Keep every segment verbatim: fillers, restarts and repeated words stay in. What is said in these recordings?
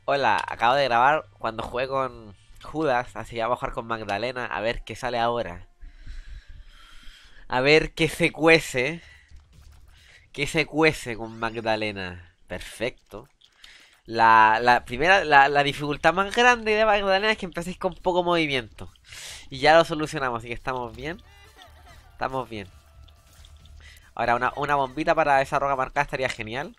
Hola, acabo de grabar cuando jugué con Judas, así que vamos a jugar con Magdalena a ver qué sale ahora. A ver qué se cuece. ¿Qué se cuece con Magdalena? Perfecto. La, la primera, la, la dificultad más grande de Magdalena es que empecéis con poco movimiento. Y ya lo solucionamos, así que estamos bien. Estamos bien. Ahora, una, una bombita para esa roca marcada estaría genial.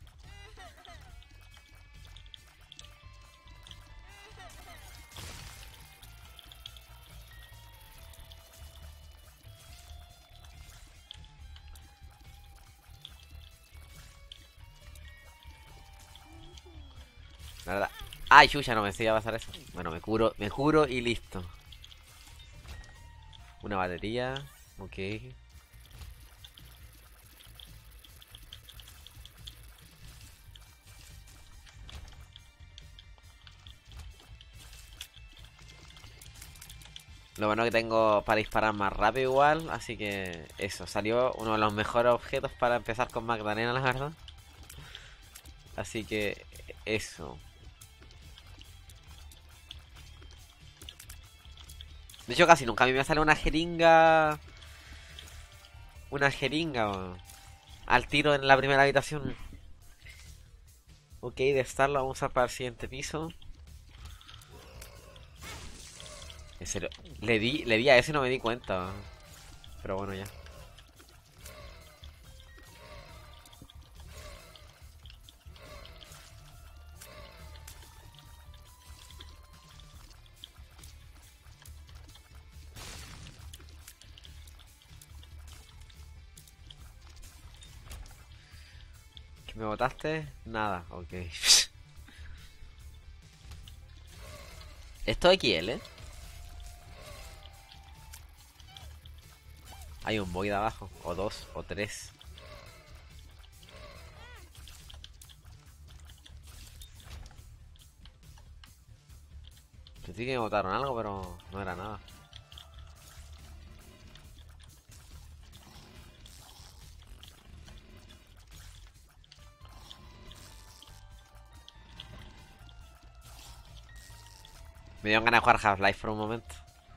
La verdad. Ay, chucha, no me decía pasar eso. Bueno, me curo, me curo y listo. Una batería. Ok. Lo bueno que tengo para disparar más rápido igual, así que eso, salió uno de los mejores objetos para empezar con Magdalena, la verdad. Así que eso. De hecho, casi nunca a mí me sale una jeringa. Una jeringa o- al tiro en la primera habitación. Ok, de estar lo vamos a usar para el siguiente piso. En serio, le di, le di a ese y no me di cuenta. Pero bueno, ya. ¿Que me botaste? Nada, ok. Esto X L. Hay un void abajo, o dos, o tres. Sentí que me botaron algo, pero no era nada. Me dio ganas de jugar Half-Life por un momento.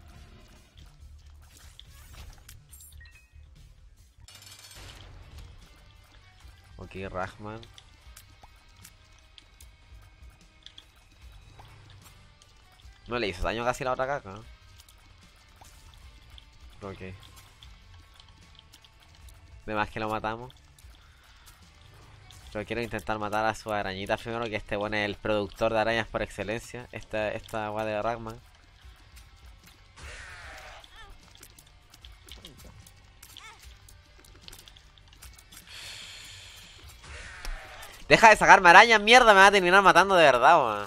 Ok, Ragman. No le hizo daño casi la otra caca, ¿no? Ok. De más que lo matamos. Pero quiero intentar matar a su arañita primero, que este bueno es el productor de arañas por excelencia. Esta, esta agua de Ragman. Deja de sacarme arañas, mierda, me va a terminar matando de verdad, weón.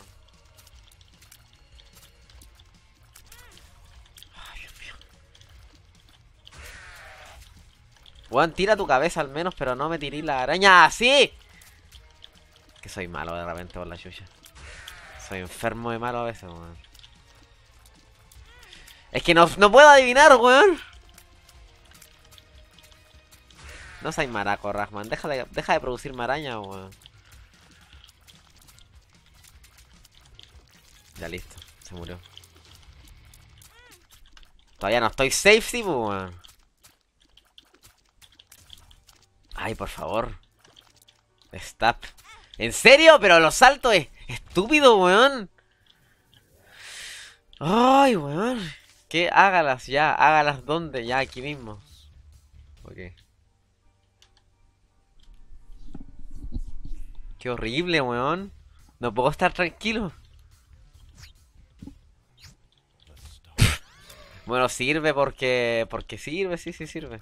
Weón, tira tu cabeza al menos, pero no me tiré la araña así. Que soy malo de repente por la chucha. Soy enfermo de malo a veces, weón. Es que no, no puedo adivinar, weón. No soy maraco, Ragman. Deja de, deja de producir maraña, weón. Ya listo, se murió. Todavía no estoy safe, sí, pues, weón. Ay, por favor. Stop. ¿En serio? Pero los saltos es estúpido, weón. Ay, weón. ¿Qué? Hágalas ya. Hágalas donde, ya, aquí mismo. Ok. Qué horrible, weón. No puedo estar tranquilo. Bueno, sirve porque... Porque sirve, sí, sí sirve.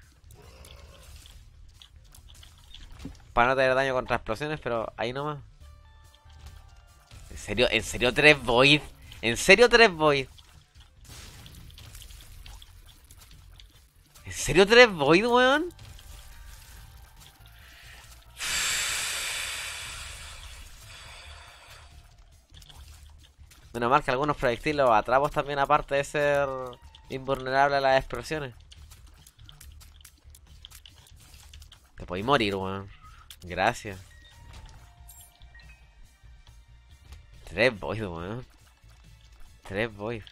Para no tener daño contra explosiones, pero ahí nomás. ¿En serio? ¿En serio tres Void? ¿En serio tres Void? ¿En serio tres Void, weón? Menos mal que algunos proyectiles los atrapos también, aparte de ser invulnerable a las explosiones. Te podéis morir, weón. Gracias. Tres void, weón. Tres void.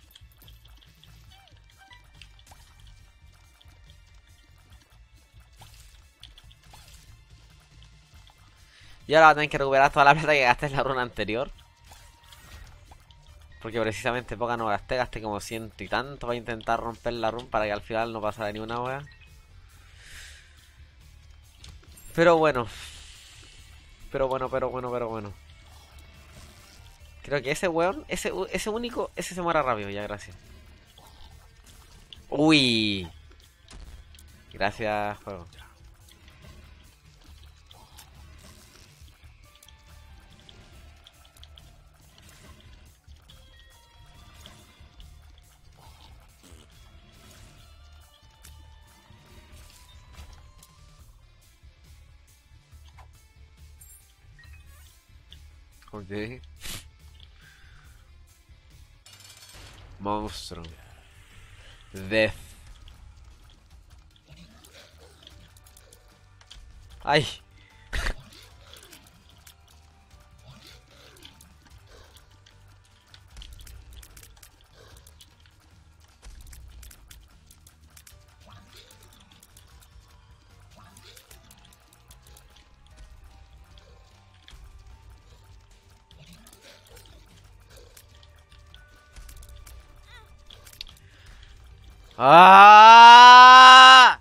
Y ahora va a tener que recuperar toda la plata que gasté en la runa anterior. Porque precisamente poca no gasté, gasté como ciento y tanto para intentar romper la run para que al final no pasara ni una wea. Pero bueno. Pero bueno, pero bueno, pero bueno. Creo que ese weón, ese, ese único, ese se muera rápido, ya, gracias. Uy. Gracias, juego. Ok. Monstruo. Death. Ay. ¡Ah!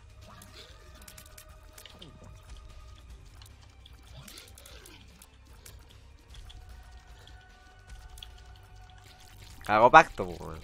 Hago pacto, weón.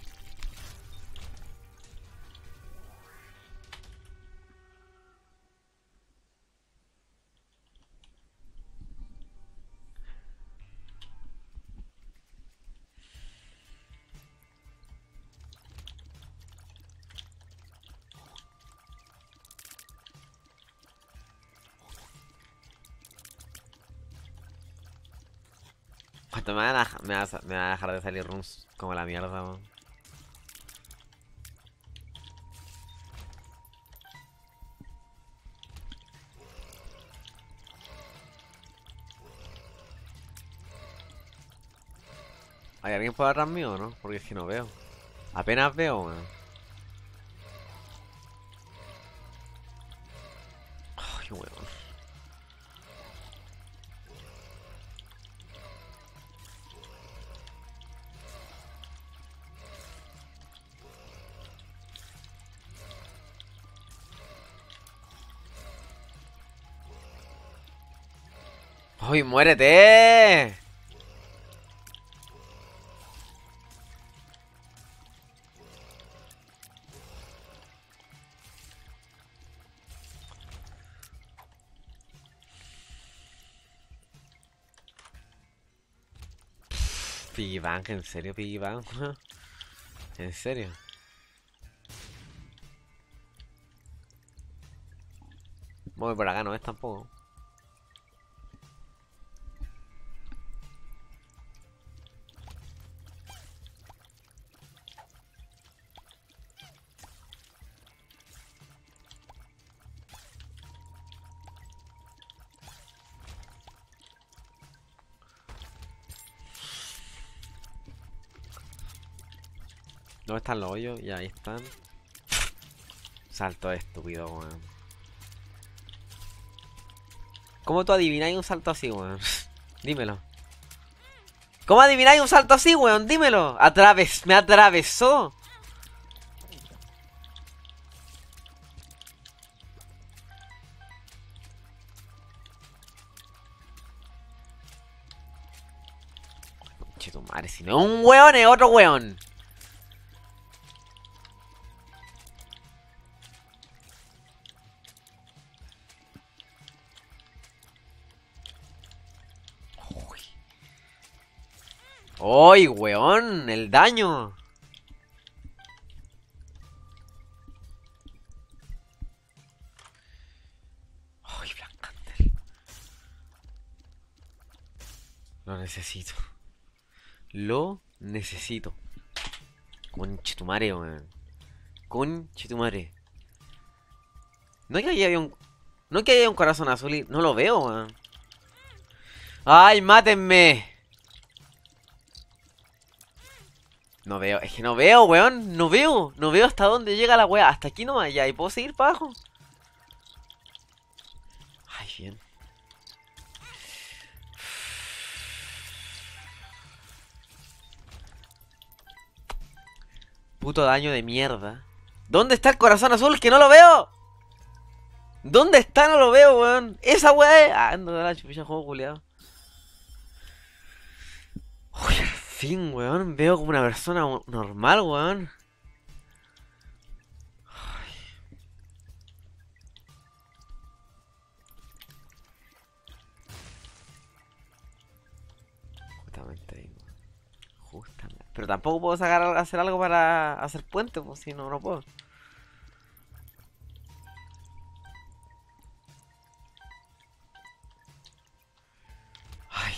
¿Cuánto me van a, me, va a, me va a dejar de salir runs como la mierda, weón? ¿Hay alguien por atrás mío o no? Porque es que no veo. Apenas veo, weón. Ay, weón. ¡Ay, muérete! Piggy Bank, ¿en serio Piggy Bank? ¿En serio? Voy por acá, no es tampoco. ¿Dónde están los hoyos? Y ahí están. Salto estúpido, weón. ¿Cómo tú adivináis un salto así, weón? Dímelo. ¿Cómo adivináis un salto así, weón? Dímelo. Atraves, me atravesó. Che, tu madre, si no es un weón, es otro weón. ¡Uy, weón! ¡El daño! ¡Uy, Blackcandle! Lo necesito. Lo necesito. Conchetumare, weón. Conchetumare. No es que ahí había un... No es que haya un corazón azul y... No lo veo, weón. ¡Ay, mátenme! No veo, es que no veo, weón. No veo, no veo hasta dónde llega la weá. Hasta aquí nomás, ya. ¿Y puedo seguir para abajo? Ay, bien. Puto daño de mierda. ¿Dónde está el corazón azul? ¡Que no lo veo! ¿Dónde está? No lo veo, weón. Esa weá es... Ah, no, la chupicha, juego culiado. Uy, al fin, weón. Veo como una persona normal, weón. Justamente ahí, weón. Justamente. Pero tampoco puedo sacar hacer algo para hacer puente, pues si no, no puedo. Ay.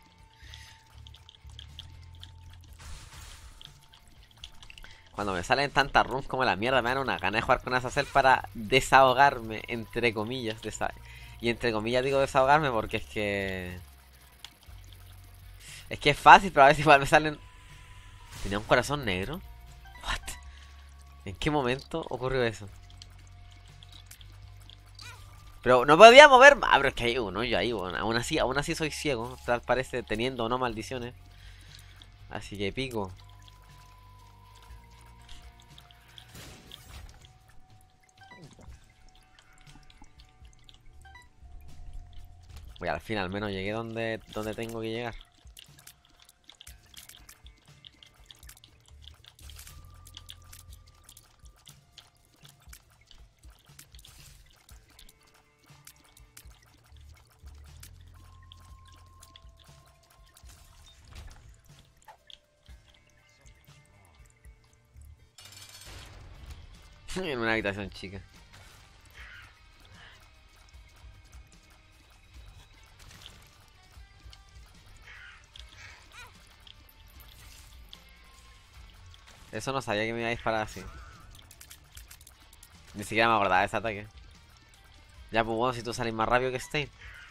Cuando me salen tantas runs como la mierda, me dan una gana de jugar con Azazel para desahogarme, entre comillas. Desa y entre comillas digo desahogarme porque es que... Es que es fácil, pero a veces igual me salen... ¿Tenía un corazón negro? What? ¿En qué momento ocurrió eso? Pero no podía mover... Ah, pero es que hay uno, yo ahí, bueno. Aún así, aún así soy ciego, tal parece, teniendo o no maldiciones. Así que pico. Voy al fin, al menos llegué donde, donde tengo que llegar. En una habitación chica. Eso no sabía que me iba a disparar así. Ni siquiera me acordaba de ese ataque. Ya, pues bueno, si tú sales más rápido que Stain.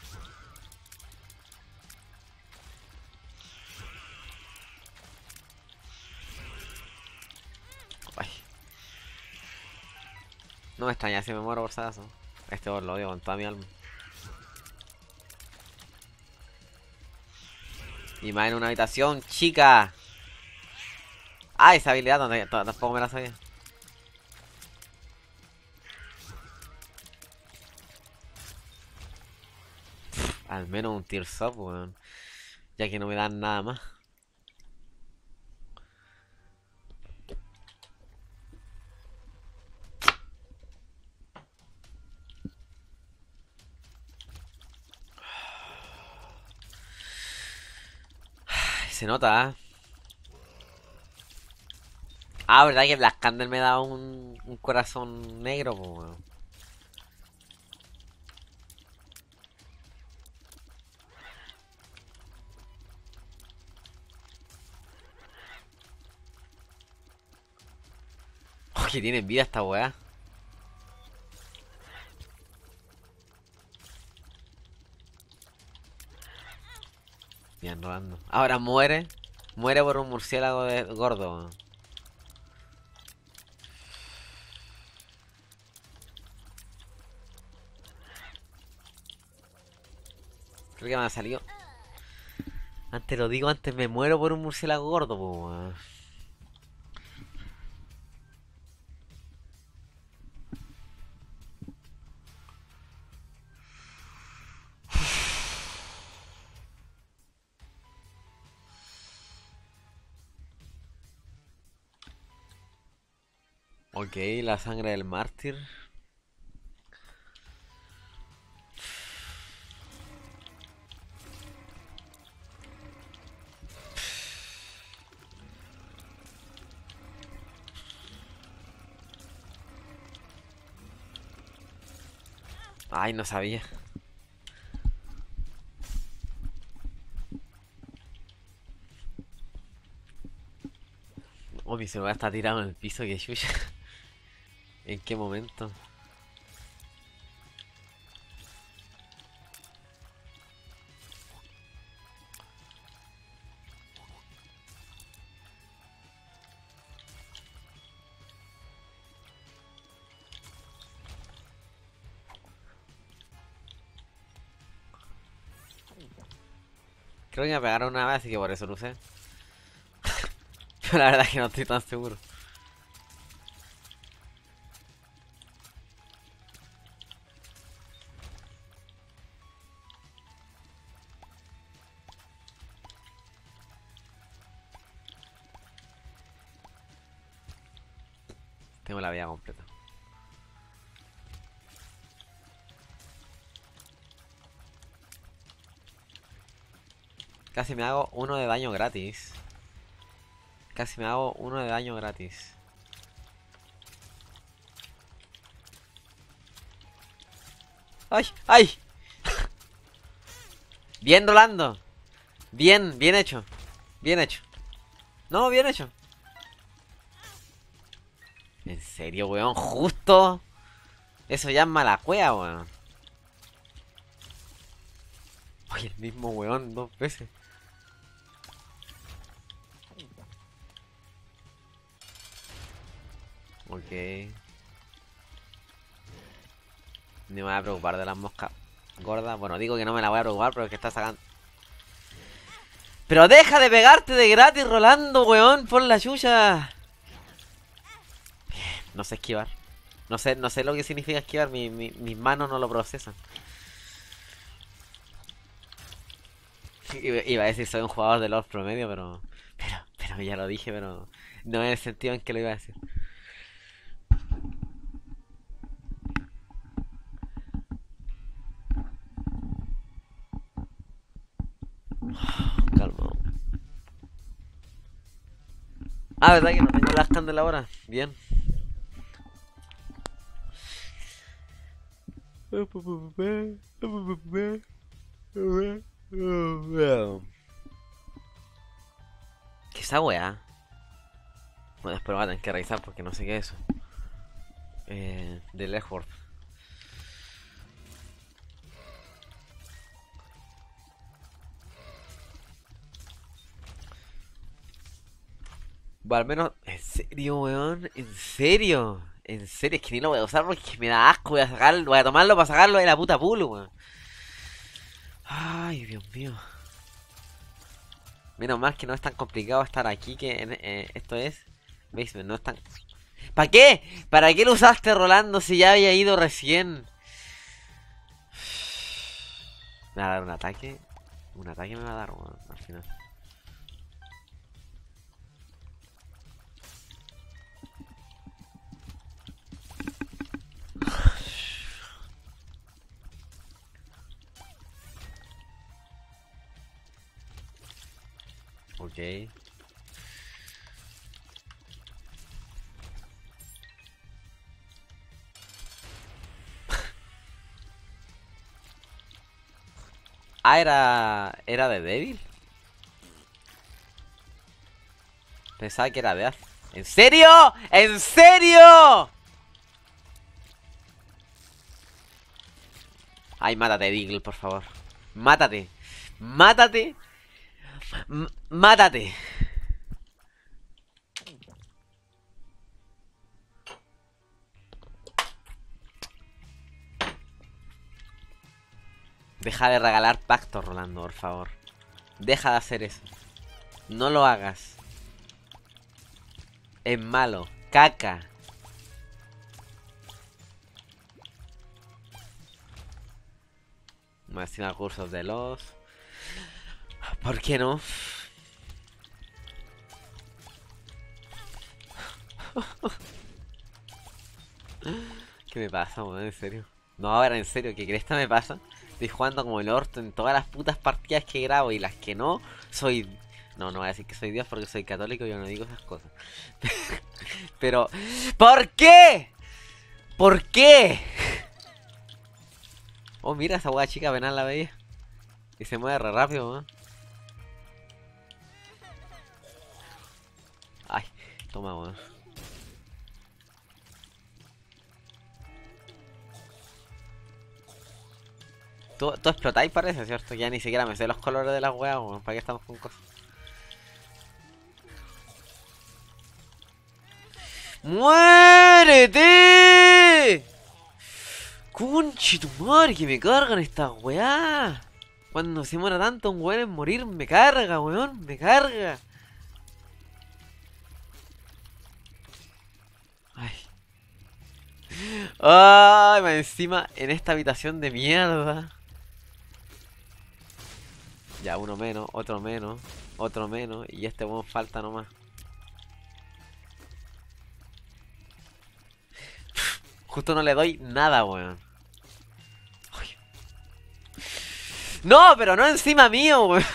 Ay. No me extraña si me muero por sadazo. Este bot lo odio con toda mi alma. Y más en una habitación chica. Ah, esa habilidad no, tampoco me la sabía. Al menos un Tears Up, weón. Ya que no me dan nada más. Se nota, ¿eh? Ah, verdad que Black Candle me da un, un corazón negro, pues, weón. Oh, que tienen vida esta weá. Bien, rodando. Ahora muere. Muere por un murciélago de gordo, weón. Creo que me ha salido. Antes lo digo, antes me muero por un murciélago gordo, pues, weón. Ok, la sangre del mártir. Ay, no sabía. Oh, mi celular está tirado en el piso, que chucha. ¿En qué momento? Creo que me pegaron una vez, así que por eso lo usé. Pero la verdad es que no estoy tan seguro. Tengo la vida completa. Casi me hago uno de daño gratis. Casi me hago uno de daño gratis. ¡Ay! ¡Ay! Bien, Rolando. Bien, bien hecho. Bien hecho. No, bien hecho. ¿En serio, weón? ¿Justo? Eso ya es mala cueva, weón. Oye, el mismo weón dos veces. Ok. No me voy a preocupar de las moscas gordas. Bueno, digo que no me la voy a preocupar, pero es que está sacando. ¡Pero deja de pegarte de gratis, Rolando, weón! ¡Por la chucha! No sé esquivar. No sé, no sé lo que significa esquivar. Mi, mi, mis manos no lo procesan. Iba a decir soy un jugador de LoL promedio, pero... Pero, pero ya lo dije, pero... No en el sentido en que lo iba a decir. Calma. Ah, ¿verdad que no tengo las candela ahora? Bien. ¿Qué es esa weá? Bueno, después voy a tener que revisar porque no sé qué es eso. Eh, de Legworth. Bueno, al menos... ¿En serio, weón? ¿En serio? ¿En serio? Es que ni lo voy a usar porque me da asco. Voy a sacarlo, voy a tomarlo para sacarlo de la puta pool, weón. Ay, Dios mío. Menos mal que no es tan complicado estar aquí que en, eh, esto es... Basement, no es tan... ¿Para qué? ¿Para qué lo usaste, Rolando, si ya había ido recién? Me va a dar un ataque. Un ataque me va a dar, weón, al final. Ok. Ah, era... ¿Era de débil? Pensaba que era de Az. ¿En serio? ¿En serio? Ay, mátate, Deagle, por favor. Mátate. Mátate. M mátate. Deja de regalar pactos, Rolando, por favor. Deja de hacer eso. No lo hagas. Es malo. Caca. Me encima cursos de los... ¿Por qué no? ¿Qué me pasa, weón? En serio. No, ahora en serio, ¿qué crees que me pasa? Estoy jugando como el orto en todas las putas partidas que grabo y las que no, soy... No, no voy a decir que soy Dios porque soy católico y yo no digo esas cosas. Pero... ¿Por qué? ¿Por qué? Oh, mira, esa hueá chica penal la veía. Y se mueve re rápido, weón. Ay, toma, weón. Tú, tú explotáis parece, ¿cierto? Ya ni siquiera me sé los colores de las weas, weón. ¿Para qué estamos con cosas? ¡Muérete! Conche tu madre, que me cargan estas weas. Cuando se muera tanto un weón en morir, me carga, weón, me carga. Ay. Ay, más encima en esta habitación de mierda. Ya, uno menos, otro menos, otro menos. Y este weón falta nomás. Justo no le doy nada, weón. Ay. No, pero no encima mío, weón.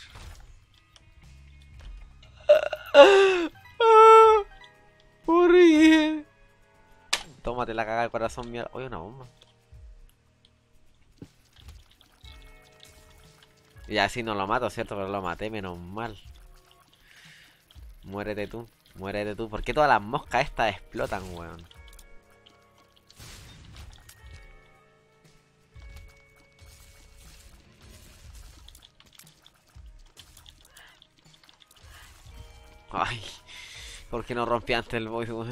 ¿Por qué? Tómate la cagada del corazón, mierda. Oye, una bomba. Y así no lo mato, ¿cierto? Pero lo maté, menos mal. Muérete tú, muérete tú. ¿Por qué todas las moscas estas explotan, weón? Ay, ¿por qué no rompí antes el voice, weón?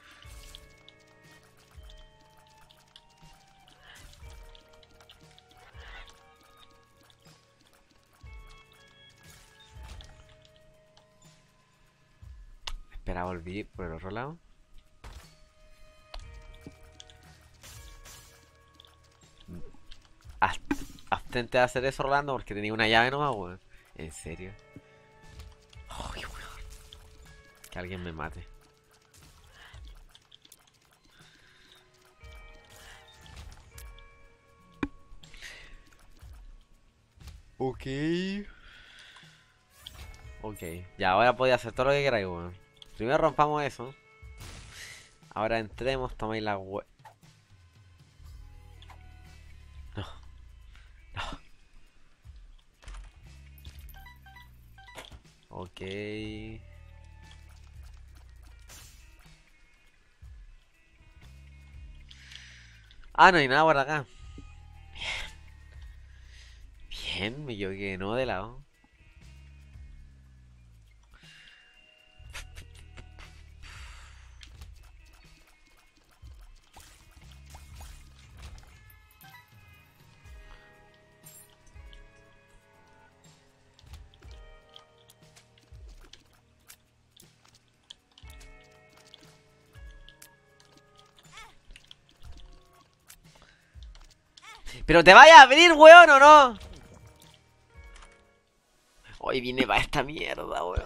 Espera, volví por el otro lado. Haz- Abstente de hacer eso, Rolando, porque tenía una llave nomás, weón. ¿En serio? Ay, weón. Que alguien me mate. Ok. Ok. Ya, ahora podía hacer todo lo que queráis, weón. Primero rompamos eso. Ahora entremos, toméis la we... No, no. Ok. Ah, no hay nada por acá. Bien, me equivoqué, no de lado. ¿Pero te vaya a abrir, weón, o no? Hoy vine para esta mierda, weón.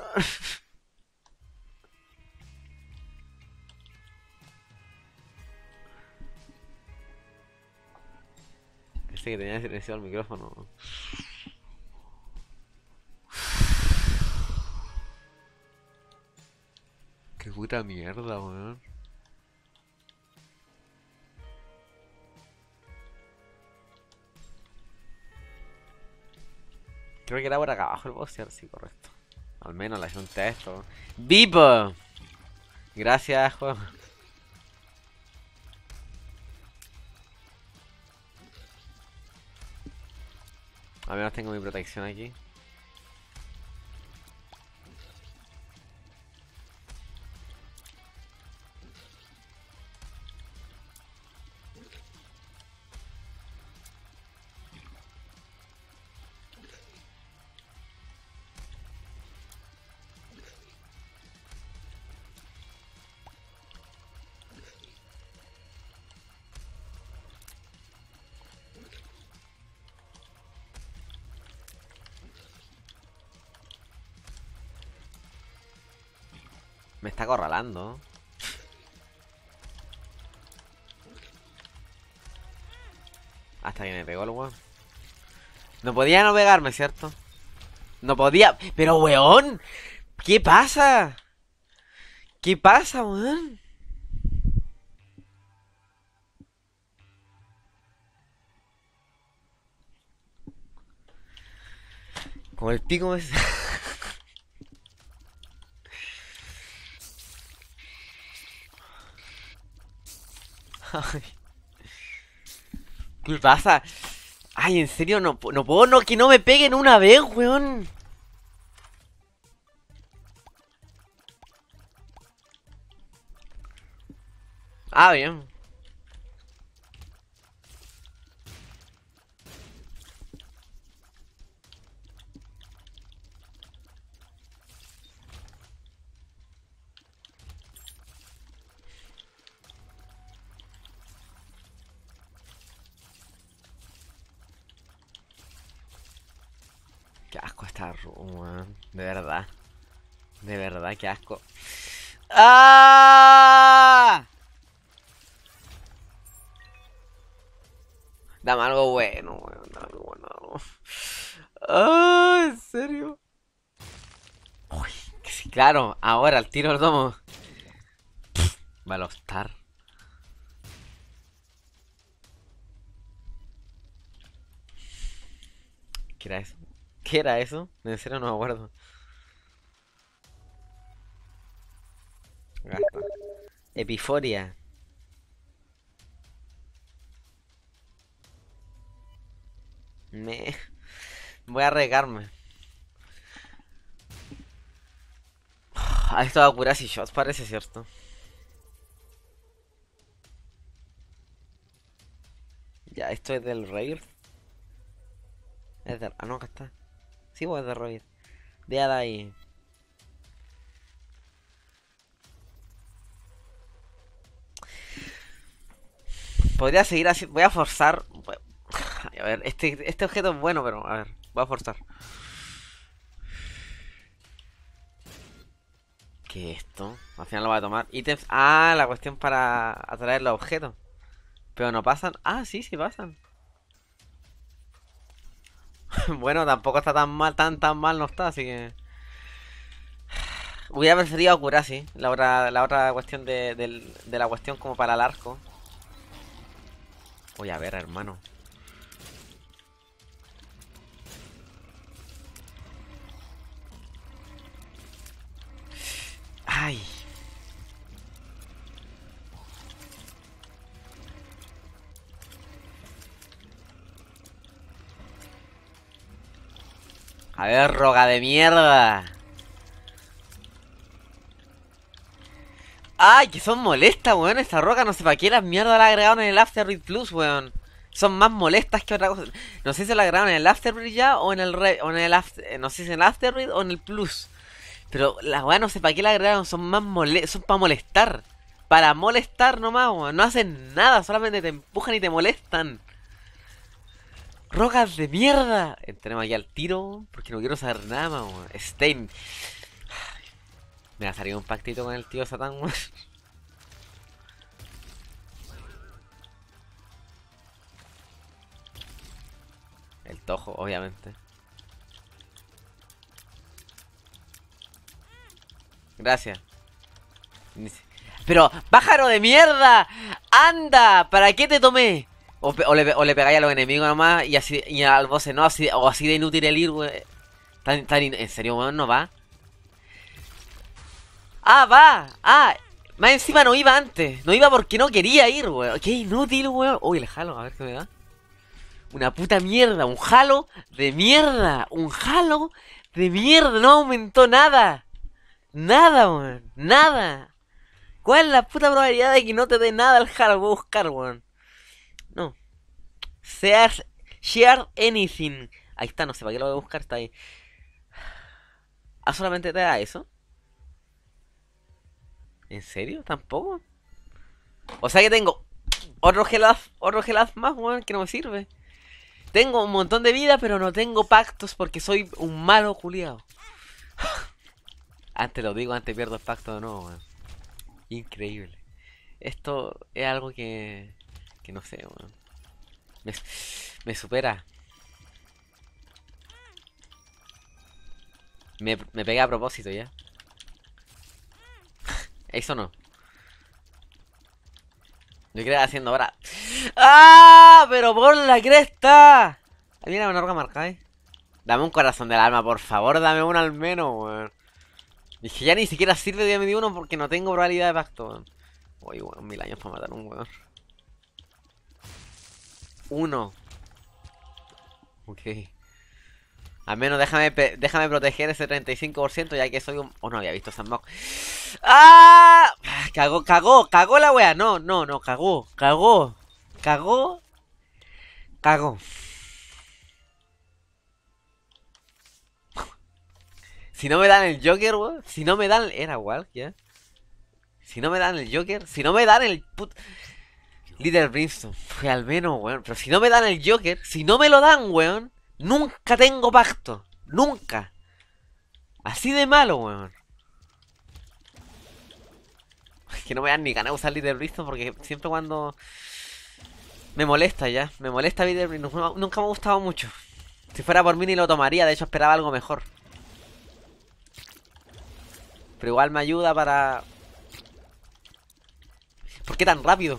Pensé que tenía silenciado el micrófono. Qué puta mierda, weón. Creo que era por acá abajo el boss, sí, correcto. Al menos la junta esto. ¡Vipo! Gracias, juego. Al menos tengo mi protección aquí. Me está acorralando. Hasta que me pegó el weón. No podía no pegarme, ¿cierto? No podía. Pero, weón. ¿Qué pasa? ¿Qué pasa, weón? Como el pico me... Ay, ¿qué pasa? Ay, en serio, no, no puedo no, que no me peguen una vez, weón. Ah, bien. está rudo, weón. De verdad. De verdad, qué asco. ¡Ah! Dame algo bueno, weón. Dame algo bueno. ¡Ah! ¿En serio? Uy, que sí, claro. Ahora, al tiro lo tomo. Balostar. ¿Qué era eso? ¿Qué era eso? En serio no me acuerdo. Gasta. Epiforia. Me... Voy a arriesgarme. Ah, esto va a curar si shots parece cierto. Ya, esto es del Raid. Es del... Ah, no, acá está. Sí, pues es del Raid. De ahí. Podría seguir así. Voy a forzar. A ver, este, este objeto es bueno, pero a ver, voy a forzar. ¿Qué es esto? Al final lo voy a tomar. Ítems. Ah, la cuestión para atraer los objetos. Pero no pasan. Ah, sí, sí pasan. Bueno, tampoco está tan mal, tan tan mal no está, así que. Hubiera preferido a Kurasi, la otra, la otra cuestión de, del- de la cuestión como para el arco. Voy a ver, hermano. Ay. A ver, roga de mierda. Ay, que son molestas, weón. Esta roca no sé para qué las mierdas la agregaron en el Afterbirth Plus, weón. Son más molestas que otra cosa. No sé si la agregaron en el Afterbirth ya o en el re, o en el after, no sé si en el Afterbirth o en el Plus. Pero las weas no sé para qué la agregaron, son más mole son para molestar. Para molestar nomás, weón. No hacen nada, solamente te empujan y te molestan. Rocas de mierda. Entremos aquí al tiro, porque no quiero saber nada más, weón. Stein. Me va a salir un pactito con el tío Satán, weón. El tojo, obviamente. Gracias. Pero, pájaro de mierda. Anda, ¿para qué te tomé? O, pe- o le, pe- o le pegáis a los enemigos nomás y así y al boss no, así, o así de inútil el ir, wey. Tan, tan in- ¿En serio, weón? ¿No va? Ah, va. Ah, más encima no iba antes. No iba porque no quería ir, weón. Qué inútil, weón. Uy, el jalo, a ver qué me da. Una puta mierda, un jalo de mierda. Un jalo de mierda. No aumentó nada. Nada, weón. Nada. ¿Cuál es la puta probabilidad de que no te dé nada el jalo? Voy a buscar, weón. No. Share, share anything. Ahí está, no sé para qué lo voy a buscar, está ahí. ¿Ah, solamente te da eso? ¿En serio? ¿Tampoco? O sea que tengo otro gelaz, otro gelaz más, weón, que no me sirve. Tengo un montón de vida, pero no tengo pactos porque soy un malo culiao. Antes lo digo, antes pierdo el pacto de nuevo, weón. Increíble. Esto es algo que... que no sé, weón. Me, me supera. Me, me pegué a propósito ya. Eso no. Yo creo que haciendo ahora. ¡Ah! ¡Pero por la cresta! Ahí viene una roca marcada, ¿eh? Dame un corazón del alma, por favor, dame uno al menos, weón. Dije, ya ni siquiera sirve de medio uno porque no tengo probabilidad de pacto, weón. Uy, weón, mil años para matar a un weón. Uno. Ok. Al menos déjame, déjame proteger ese treinta y cinco por ciento ya que soy un... Oh, no había visto Sandbox. ¡Ah! Cagó, cagó, cagó la wea. No, no, no, cagó, cagó. Cagó. Cagó. Si no me dan el Joker, weón. Si no me dan... Era igual, ya. Si no me dan el Joker. Si no me dan el put... Little Brimstone. Fue al menos, weón. Pero si no me dan el Joker. Si no me lo dan, weón. Nunca tengo pacto. Nunca. Así de malo, weón. Es que no me dan ni ganas de usar Little Bristol porque siempre cuando... Me molesta ya. Me molesta Little Bristol. Nunca me ha gustado mucho. Si fuera por mí ni lo tomaría. De hecho esperaba algo mejor. Pero igual me ayuda para... ¿Por qué tan rápido?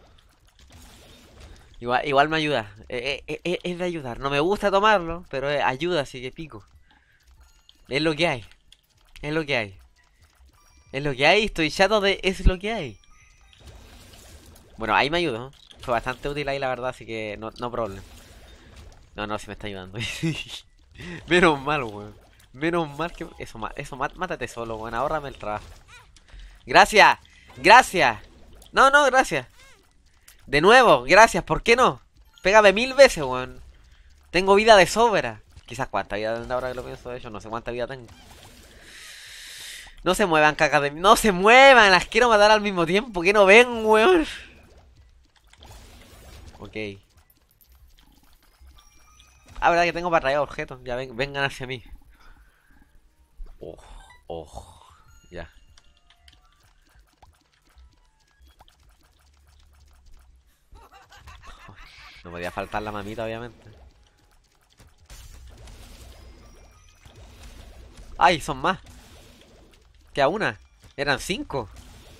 Igual, igual me ayuda. Eh, eh, eh, es de ayudar. No me gusta tomarlo, pero eh, ayuda, así que pico. Es lo que hay. Es lo que hay. Es lo que hay. Estoy chato de es lo que hay. Bueno, ahí me ayudó. Fue bastante útil ahí, la verdad, así que no, no problem. No, no, sí me está ayudando. Menos mal, weón. Menos mal que... Eso, eso, mátate solo, weón. Ahórrame el trabajo. Gracias. Gracias. No, no, gracias. De nuevo, gracias, ¿por qué no? Pégame mil veces, weón. Tengo vida de sobra. Quizás cuánta vida tendré ahora que lo pienso, de hecho, no sé cuánta vida tengo. No se muevan, cacas de mí. No se muevan, las quiero matar al mismo tiempo. Que no ven, weón. Ok. Ah, verdad que tengo para traer objetos. Ya ven, vengan hacia mí. Oh, oh. Ya. No podía faltar la mamita, obviamente. ¡Ay, son más! Queda una. Eran cinco.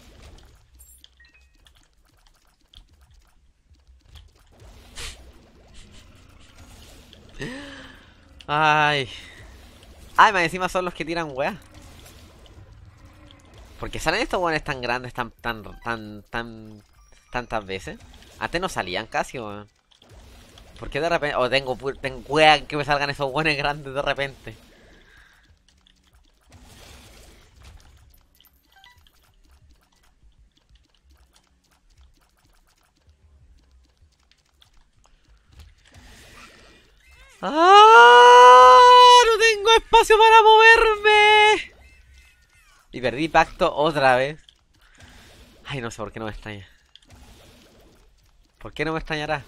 Ay. Ay, más encima son los que tiran weá. ¿Por qué salen estos weones tan grandes tan, tan, tan, tan, tantas veces? Antes no salían casi, weón. ¿Por qué de repente? O tengo, tengo weá que me salgan esos weones grandes de repente. ¡Ah! ¡No tengo espacio para moverme! Y perdí pacto otra vez. Ay, no sé por qué no me extraña. ¿Por qué no me extrañará?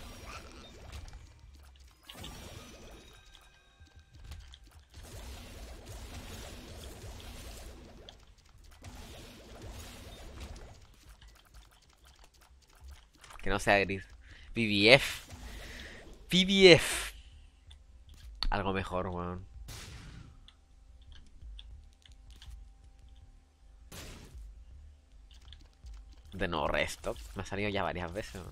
Que no sea gris. B B F. B B F. Algo mejor, weón. De nuevo resto. Me ha salido ya varias veces, weón.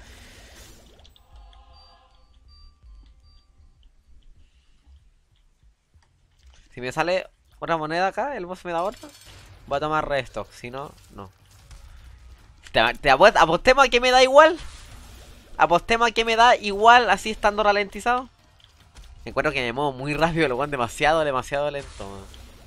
Si me sale otra moneda acá, el boss me da otra, voy a tomar restock. Si no, no. ¿Te, te apostemos a que me da igual? ¿Apostemos a que me da igual así estando ralentizado? Encuentro que me muevo muy rápido, lo cual demasiado, demasiado lento, man.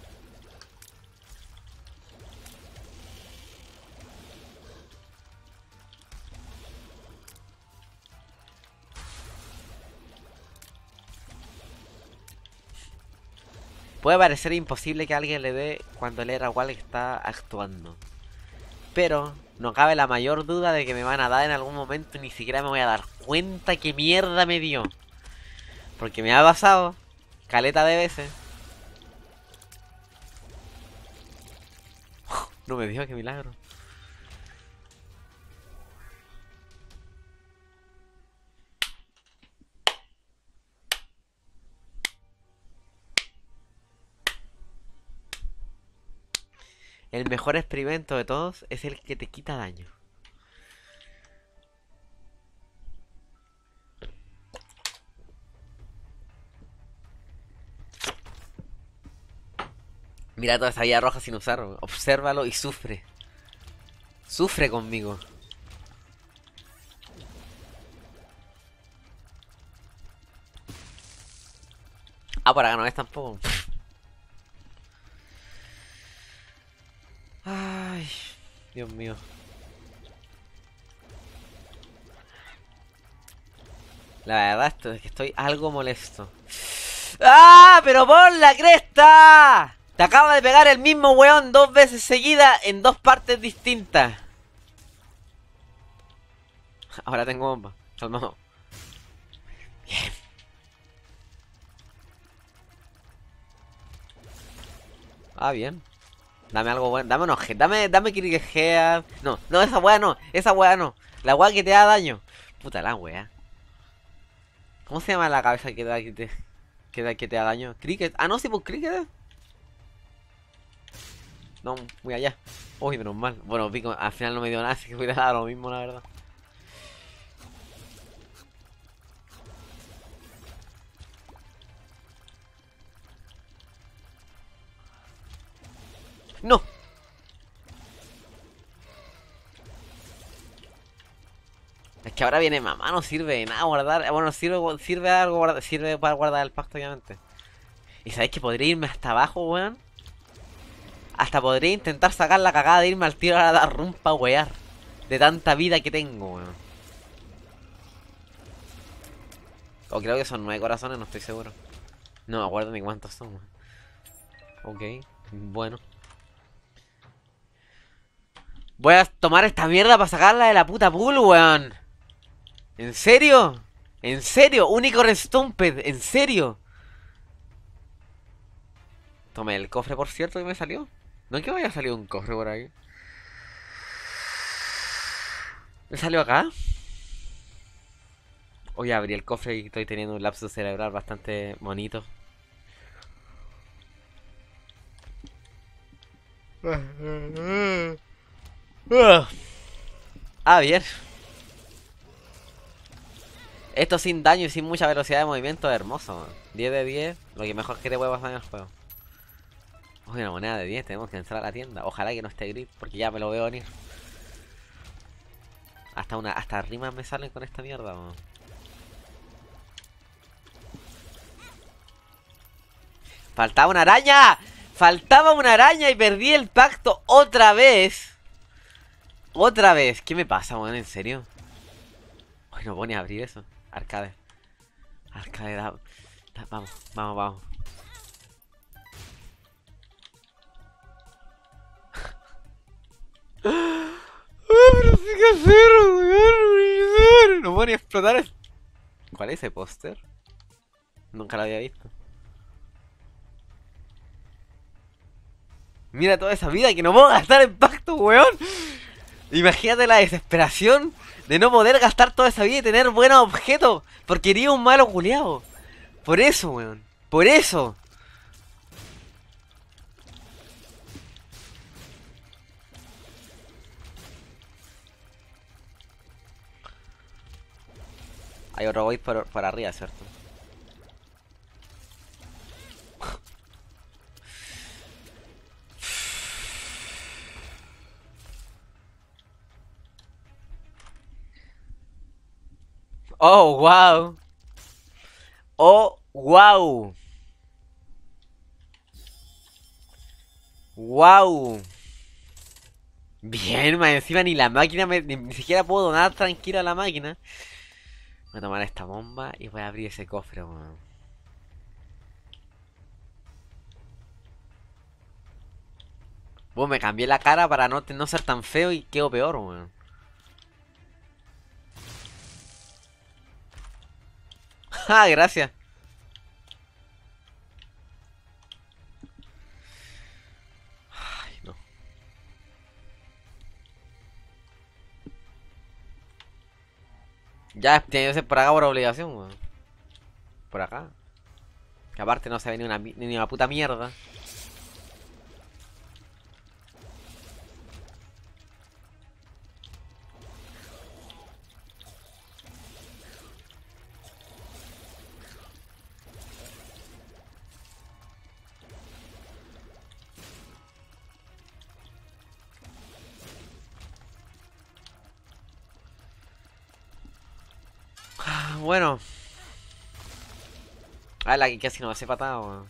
Puede parecer imposible que alguien le dé cuando el Era que está actuando. Pero no cabe la mayor duda de que me van a dar en algún momento y ni siquiera me voy a dar cuenta qué mierda me dio. Porque me ha pasado caleta de veces. No me dio, qué milagro. El mejor experimento de todos es el que te quita daño. Mira toda esa vida roja sin usar. Obsérvalo y sufre. Sufre conmigo. Ah, por acá no es tampoco. Ay, Dios mío. La verdad es que estoy algo molesto. ¡Ah! ¡Pero por la cresta! Te acaba de pegar el mismo weón dos veces seguidas en dos partes distintas. Ahora tengo bomba. Calmado. Bien. Ah, bien. Dame algo bueno. Dame unos G. Dame, dame Cricket Head. No, no, esa weá no. Esa weá no. La weá que te da daño. Puta la weá. ¿Cómo se llama la cabeza que da que te, que da, que te da daño? Cricket. Ah, no, sí, pues Cricket. No, muy allá. Uy, menos mal. Bueno, pico, al final no me dio nada, así que voy a dar lo mismo, la verdad. ¡No! Es que ahora viene mamá, no sirve de nada guardar. Bueno, sirve, sirve algo, guarda- sirve para guardar el pacto, obviamente. Y sabéis que podría irme hasta abajo, weón. Hasta podría intentar sacar la cagada de irme al tiro a dar rumpa, wear. De tanta vida que tengo, weón. O creo que son nueve corazones, no estoy seguro. No me acuerdo ni cuántos son, weón. Ok, bueno. Voy a tomar esta mierda para sacarla de la puta pool, weón. ¿En serio? ¿En serio? Único Stomped, ¿en serio? Tomé el cofre, por cierto, que me salió. No es que me haya salido un cofre por ahí. ¿Me salió acá? Hoy abrí el cofre y estoy teniendo un lapso cerebral bastante bonito. Ah, bien. Esto sin daño y sin mucha velocidad de movimiento es hermoso, man. diez de diez, lo que mejor que te puede pasar en el juego. Uy, una moneda de diez, tenemos que entrar a la tienda. Ojalá que no esté grid, porque ya me lo veo venir. Hasta una, hasta rimas me salen con esta mierda, man. ¡Faltaba una araña! ¡Faltaba una araña y perdí el pacto otra vez! ¡Otra vez! ¿Qué me pasa, weón? ¿En serio? Uy, no pone a abrir eso. Arcade. Arcade, da, da, vamos, vamos, vamos. ¡Ah, pero sí que hacerlo, weón! No pone a explotar el... ¿Cuál es ese póster? Nunca lo había visto. Mira toda esa vida que no puedo gastar en pacto, weón. Imagínate la desesperación de no poder gastar toda esa vida y tener buenos objetos. Porque iría un malo culiao. Por eso, weón. Por eso. Hay otro void por, por arriba, ¿cierto? Oh, wow. Oh, wow. Wow. Bien, más encima ni la máquina me, ni, ni siquiera puedo donar tranquilo a la máquina. Voy a tomar esta bomba y voy a abrir ese cofre, weón. Bueno, me cambié la cara para no, no ser tan feo y quedo peor, weón. Ah, gracias. Ay, no. Ya, tiene que ser por acá por obligación, weón. Por acá. Que aparte no se ve ni una, ni una puta mierda. Ah, bueno. Ah, la que casi no me hace patada, weón.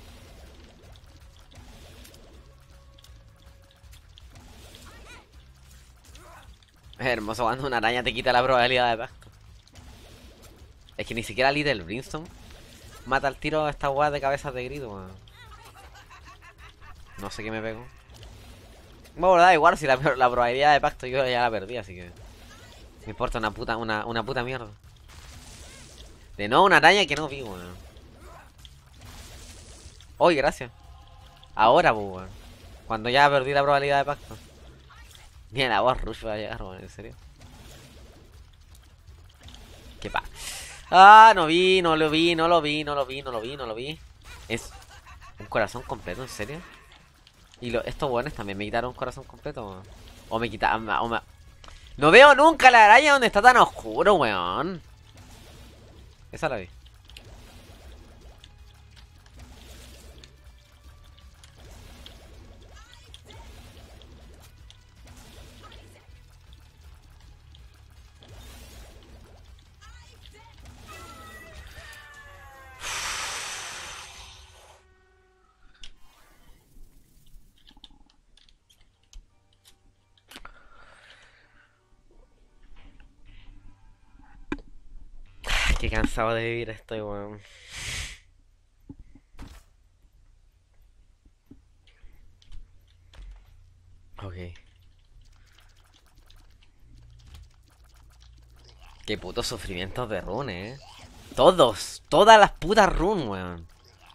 Es hermoso cuando una araña te quita la probabilidad de pacto. Es que ni siquiera Little Brimstone mata al tiro a esta weá de cabezas de grito, weón. No sé qué me pego. Bueno, da igual si la, la probabilidad de pacto yo ya la perdí, así que... Me importa una puta, una, una puta mierda. De nuevo una araña que no vi, weón. Uy, gracias. Ahora, pues, weón. Cuando ya perdí la probabilidad de pacto. Ni la voz Rush va a llegar, weón, en serio. ¿Qué pa? Ah, no vi, no lo vi, no lo vi, no lo vi, no lo vi, no lo vi. Es un corazón completo, ¿en serio? Y lo, estos weones también me quitaron un corazón completo, weón. O me quitaron. O me... No veo nunca la araña donde está tan oscuro, weón. Esa la vi. Qué cansado de vivir estoy, weón. Ok. Qué putos sufrimientos de run, eh. Todos, todas las putas run, weón.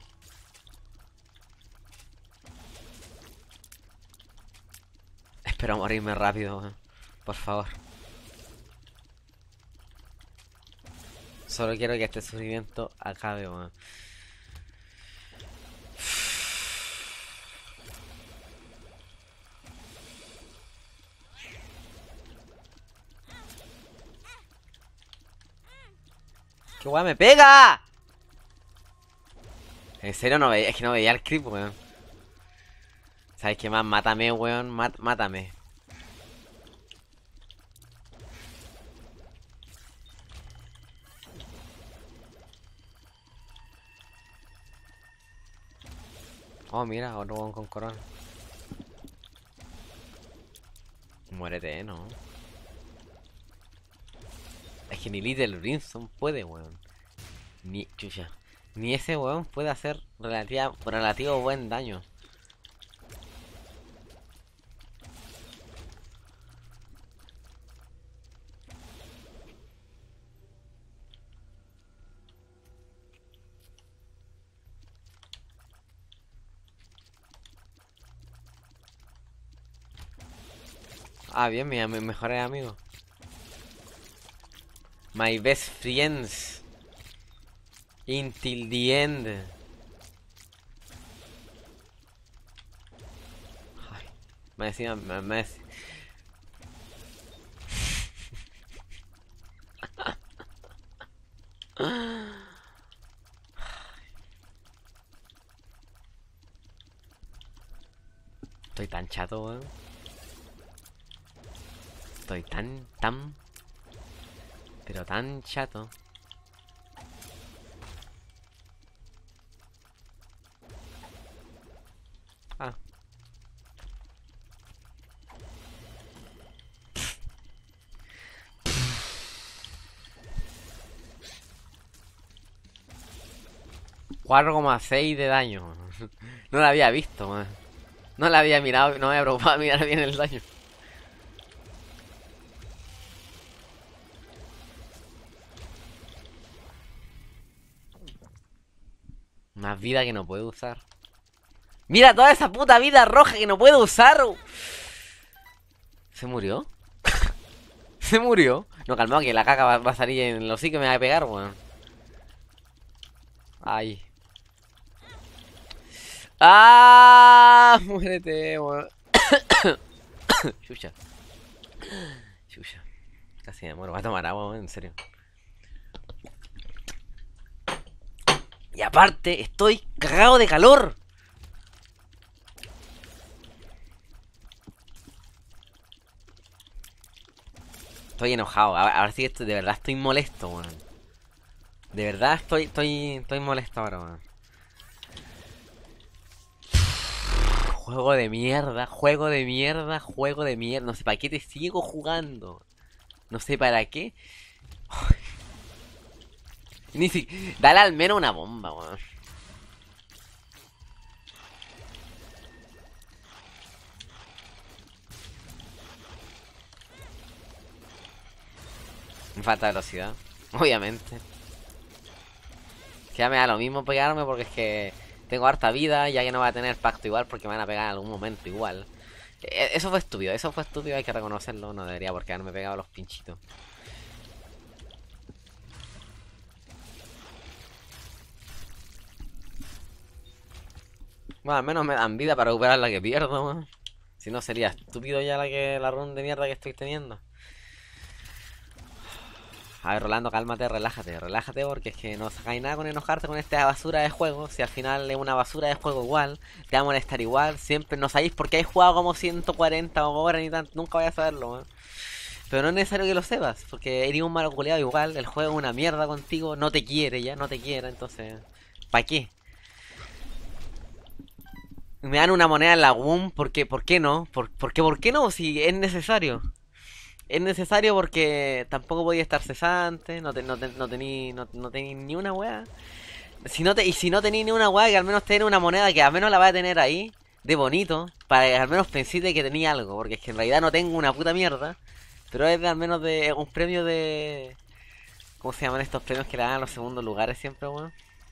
Espero morirme rápido, weón. Por favor. Solo quiero que este sufrimiento acabe, weón. ¡Qué weón me pega! En serio no veía, es que no veía el creep, weón. ¿Sabes qué más? Mátame, weón, Mát mátame. Oh, mira, otro weón con corona. Muérete, ¿no? Es que ni Little Brimstone puede, weón. Ni, chucha. Ni ese weón puede hacer relativa, relativo buen daño. Ah, bien, mi, mi mejores amigos. My best friends. Until the end. Ay, me decía, me, me decía. Estoy tan chato, weón. Estoy tan, tan... Pero tan chato. Ah. cuatro coma seis de daño. No la había visto, man. No la había mirado, no me había preocupado mirar bien el daño. Más vida que no puedo usar. Mira toda esa puta vida roja que no puedo usar. ¿Se murió? ¿Se murió? No, calmado que la caca va, va a salir en el hocico y me va a pegar, weón. Ay. ¡Ah! Muérete, weón. Chucha. Chucha. Casi me muero. Va a tomar agua, weón, en serio. Y aparte, estoy cagado de calor. Estoy enojado. Ahora, ahora sí, estoy, de verdad estoy molesto, weón. De verdad estoy, estoy, estoy molesto ahora, weón. Juego de mierda, juego de mierda, juego de mierda. No sé para qué te sigo jugando. No sé para qué. Ni si... Dale al menos una bomba, weón. Me falta velocidad, obviamente. Que ya me da lo mismo pegarme porque es que Tengo harta vida, ya que no voy a tener pacto igual porque me van a pegar en algún momento igual. Eh, Eso fue estúpido, eso fue estúpido, hay que reconocerlo. No debería porque haberme pegado los pinchitos. Bueno, al menos me dan vida para recuperar la que pierdo, weón. Si no sería estúpido ya la que la run de mierda que estoy teniendo. A ver, Rolando, cálmate, relájate, relájate porque es que no sacáis nada con enojarte con esta basura de juego. Si al final es una basura de juego igual, te va a molestar igual. Siempre no sabéis por qué hay jugado como ciento cuarenta horas ni tanto, nunca voy a saberlo, weón. Pero no es necesario que lo sepas, porque eres un malo culeado igual, el juego es una mierda contigo, no te quiere ya, no te quiere, entonces, ¿para qué? Me dan una moneda en la W U M, ¿por qué, por qué no? ¿Por, por qué, por qué no? Si es necesario. Es necesario porque tampoco podía estar cesante, no, te, no, te, no tení no, no tení ni una weá. Si no te, y si no tení ni una weá, que al menos tenga una moneda que al menos la va a tener ahí, de bonito, para que al menos pensé de que tenía algo, porque es que en realidad no tengo una puta mierda. Pero es de, al menos de un premio de... ¿Cómo se llaman estos premios que le dan a los segundos lugares siempre, weón?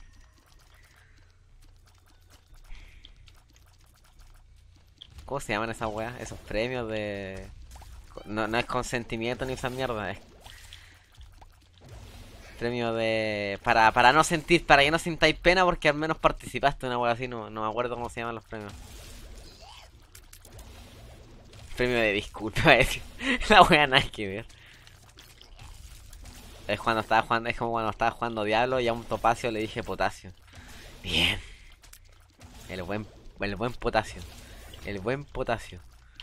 ¿Cómo se llaman esas weas? Esos premios de... No, no es consentimiento ni esa mierda, es premio de... Para, para no sentir, para que no sintáis pena porque al menos participaste en una wea así, no, no me acuerdo cómo se llaman los premios. Premio de disculpa, es la wea nada que ver. Es cuando estaba jugando, es como cuando estaba jugando Diablo y a un topacio le dije potasio. Bien. El buen, el buen potasio. El buen potasio.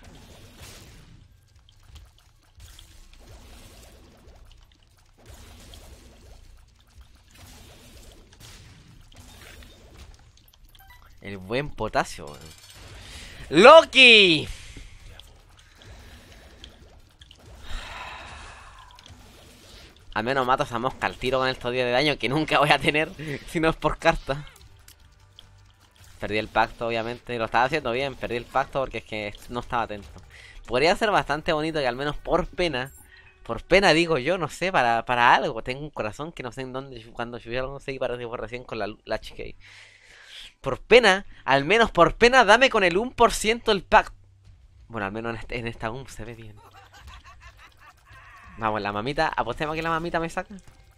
El buen potasio, weón. ¡Loki! Al menos mato a esa mosca al tiro con estos diez de daño que nunca voy a tener si no es por carta. Perdí el pacto, obviamente. Lo estaba haciendo bien, perdí el pacto porque es que no estaba atento. Podría ser bastante bonito que al menos por pena, por pena digo yo, no sé, para, para algo. Tengo un corazón que no sé en dónde, cuando subieron, no sé, y parece que fue recién con la, la H K. Por pena, al menos por pena, dame con el uno por ciento el pacto. Bueno, al menos en, este, en esta U M se ve bien. Vamos, la mamita, apostemos que la mamita me saca.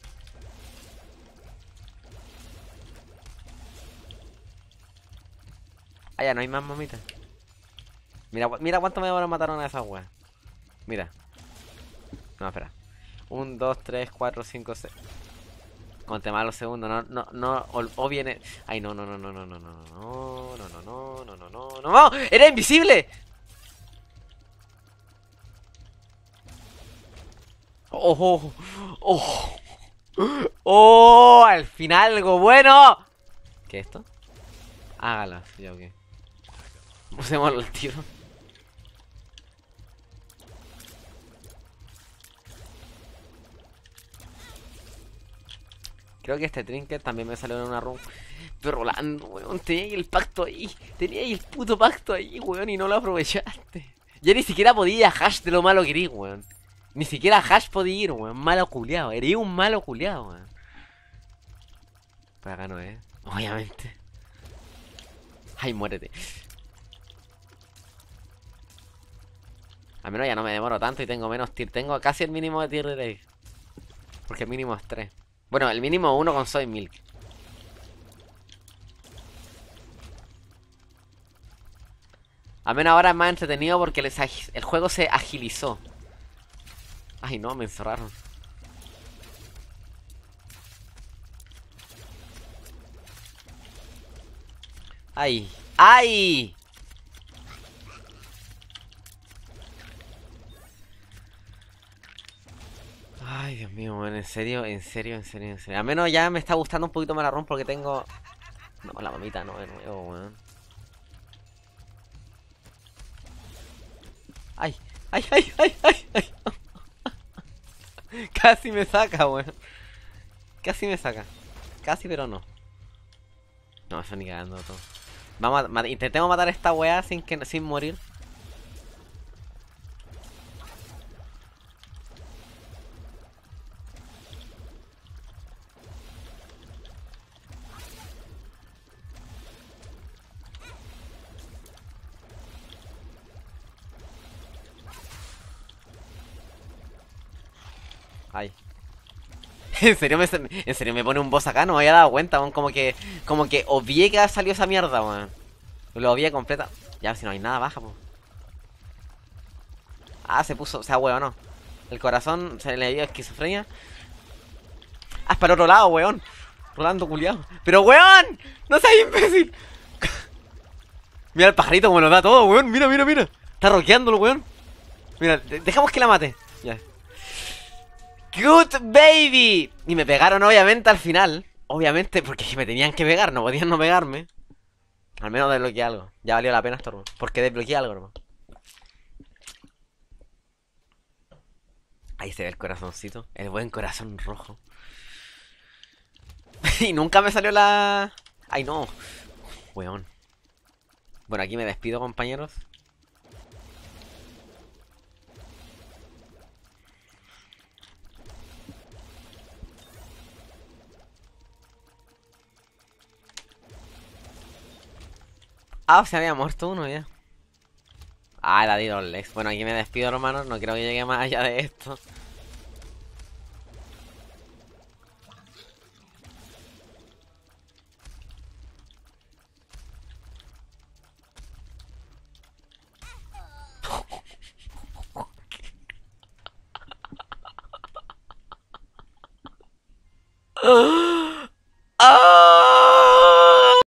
Ah, ya no hay más mamitas. Mira, mira cuánto me demoró matar a una de esas weas. Mira. No, espera. uno, dos, tres, cuatro, cinco, seis. Conté mal los segundos. No, no, no. O, o viene. Ay, no, no, no, no, no, no, no, no, no, no, no, no, no, no, no, no. ¡Era invisible! ¡Oh! ¡Oh! ¡Oh! Al final algo bueno. ¿Qué es esto? Hágala, ya ok. Usemos el tiro. Creo que este trinket también me salió en una run. Pero Rolando, weón, tenía el pacto ahí. Tenía el puto pacto ahí, weón, y no lo aprovechaste. Ya ni siquiera podía ir a hash de lo malo que eres, weón. Ni siquiera a hash podía ir, weón. Malo culiado. Eres un malo culiado, weón. Pues acá no es. Obviamente. Ay, muérete. Al menos ya no me demoro tanto y tengo menos tier. Tengo casi el mínimo de tier de ley. Porque el mínimo es tres. Bueno, el mínimo uno con Soy Milk. Al menos ahora es más entretenido porque les el juego se agilizó. Ay, no, me encerraron. ¡Ay! ¡Ay! Ay, Dios mío, bueno, en serio, en serio, en serio, en serio. Al menos ya me está gustando un poquito más la run porque tengo... No, la mamita no, de nuevo, weón. ¡Ay! ¡Ay, ay, ay, ay, ay! Casi me saca, weón. Casi me saca. Casi, pero no. No, eso ni cagando todo. Vamos a... ma- Intentemos matar a esta weá sin, que, sin morir. Ay. ¿En serio me, en serio me pone un boss acá? No me había dado cuenta, weón. Como que, como que obvié que salió esa mierda, weón. Lo obvié completa. Ya, si no hay nada, baja, po. Ah, se puso, o sea, weón, no. El corazón se le dio esquizofrenia. Ah, es para el otro lado, weón. Rolando culiado. Pero, weón, no seas imbécil. Mira el pajarito como nos da todo, weón. Mira, mira, mira. Está roqueándolo, weón. Mira, dejamos que la mate. Ya. Good baby. Y me pegaron obviamente al final. Obviamente porque me tenían que pegar, no podían no pegarme. Al menos desbloqueé algo. Ya valió la pena esto, hermano. Porque desbloqueé algo, hermano. Ahí se ve el corazoncito. El buen corazón rojo. Y nunca me salió la... Ay, no. Weón. Bueno, aquí me despido, compañeros. Ah, se había muerto uno ya. Ah, la di dos legs. Bueno, aquí me despido, hermanos. No creo que llegue más allá de esto.